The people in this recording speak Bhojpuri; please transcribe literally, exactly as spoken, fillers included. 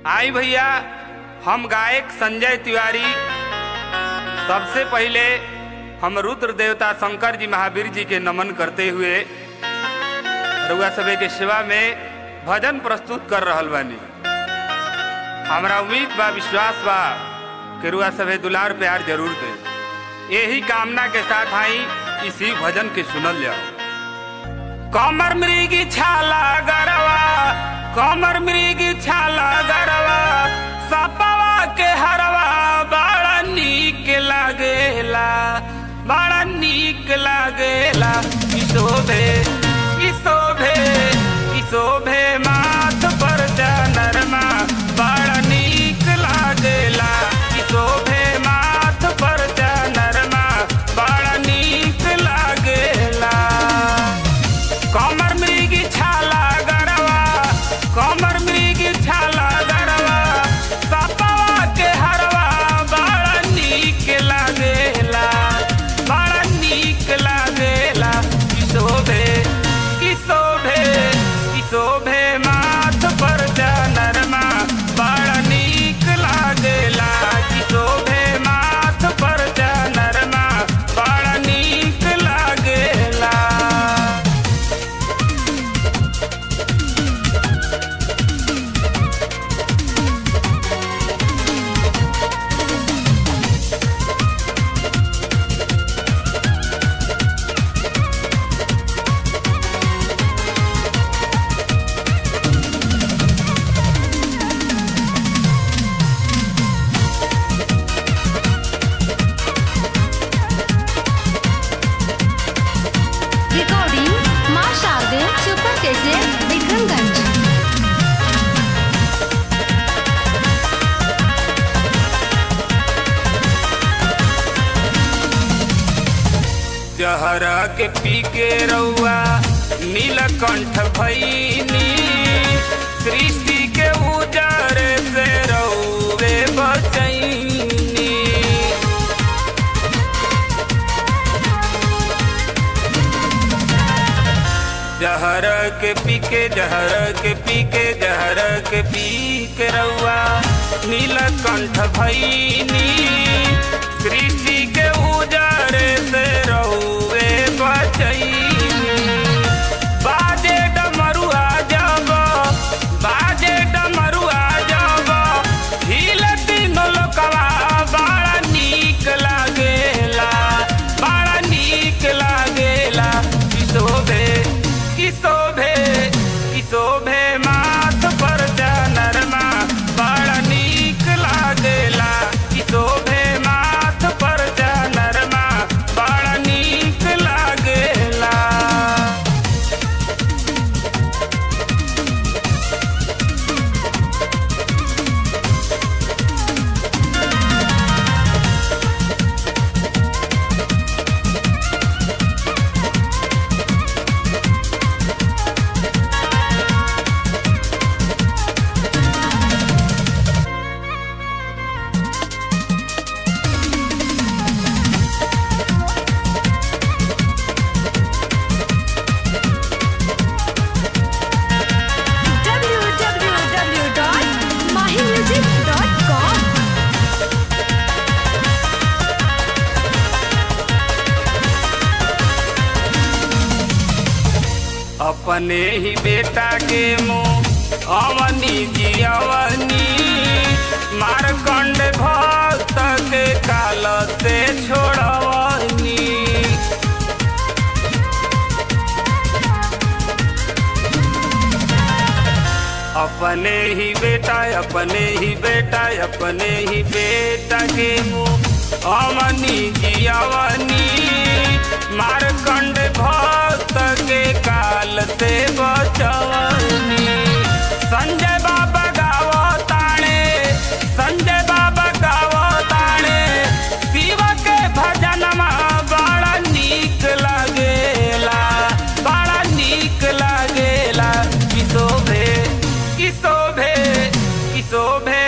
आई भैया, हम गायक संजय तिवारी सबसे पहले हम रुद्र देवता शंकर जी महावीर जी के नमन करते हुए रुआ सभे के सेवा में भजन प्रस्तुत कर रहल बानी। हमरा उम्मीद बा, विश्वास बा कि रुआ सभे दुलार प्यार जरूर दे। यही कामना के साथ आई इसी भजन के सुनल जाओ। कमर मृगी छाला गरवा, कमर मृगी छाला गरवा, सपवा के हरवा बड़ा नीक लागेला, बड़ा नीक लागेला। किशोभे किशोभे किशोभे माथ पर जनरमा बड़ा नीक लागेला। किशोभे माथ पर जनरमा बड़ा नीक लागेला। कमर मृगी छाला गरवा, कमर मृगी छाला गरवा, सपवा के हरवा बड़ा नीक लागेला, बड़ा नीक लागेला। किशोभे किशोभे किशोभे माथ पर जनरमा बड़ा नीक लागेला। किशोभे माथ पर जनरमा बड़ा नीक लागेला। रिकॉर्डिंग मां शारदे सुपर कैसेट विक्रमगंज। जहरा के पी के रउआ नीलकंठ भईनी, सृष्टि के उजारे से रउवे बचैनी। जहर के पी के जहर के पी के जहर के पी के रउआ नीलकंठ भईनी, सृष्टि के उजारे से रउवे बचैनी। बाजे डमरुआ जब, बाजे डमरुआ जब, हिल तीनों लोकवा बड़ा नीक लागेला, बड़ा नीक लागेला। किशोभे किशोभे किशोभे माथ पर जनरमा बड़ा नीक लागेला। किशोभे माथ पर जनरमा बड़ा नीक लागेला। W W W dot Mahi music dot com. अपने ही बेटा के मुँह अवनी जी अवनी, मारकंड भक्त के काल से छोड़वनी। अपने ही बेटा अपने ही बेटा अपने ही बेटा के मुँह अवनी जी अवनी, मारकंड भक्त के काल से बचवनी। संजय बाबा गावो ताणे, संजय बाबा गावो ताणे, शिव के भजनमा बड़ा नीक लागेला, बड़ा नीक लागेला। किशोभे किशोभे किशोभे